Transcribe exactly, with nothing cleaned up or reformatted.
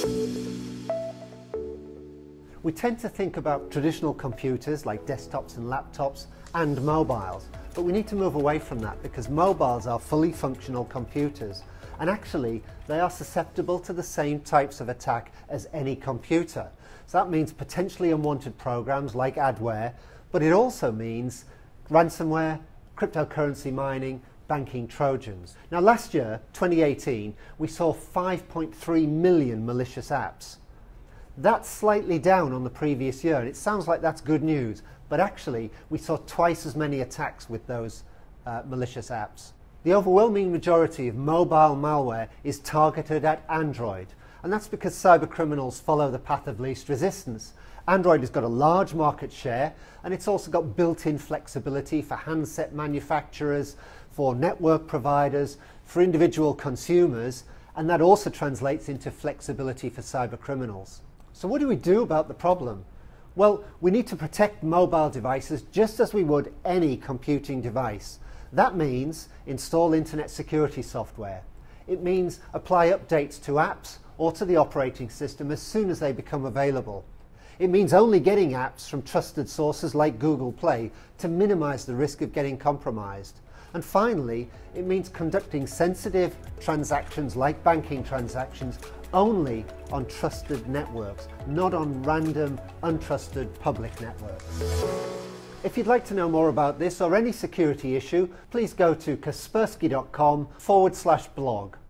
We tend to think about traditional computers like desktops and laptops and mobiles, but we need to move away from that because mobiles are fully functional computers, and actually they are susceptible to the same types of attack as any computer. So that means potentially unwanted programs like adware, but it also means ransomware, cryptocurrency mining, banking trojans. Now last year, twenty eighteen, we saw five point three million malicious apps. That's slightly down on the previous year, and it sounds like that's good news, but actually we saw twice as many attacks with those uh, malicious apps. The overwhelming majority of mobile malware is targeted at Android, and that's because cyber criminals follow the path of least resistance. Android has got a large market share, and it's also got built-in flexibility for handset manufacturers, for network providers, for individual consumers, and that also translates into flexibility for cyber criminals. So what do we do about the problem? Well, we need to protect mobile devices just as we would any computing device. That means install internet security software. It means apply updates to apps or to the operating system as soon as they become available. It means only getting apps from trusted sources like Google Play to minimize the risk of getting compromised. And finally, it means conducting sensitive transactions like banking transactions only on trusted networks, not on random, untrusted public networks. If you'd like to know more about this or any security issue, please go to kaspersky dot com forward slash blog.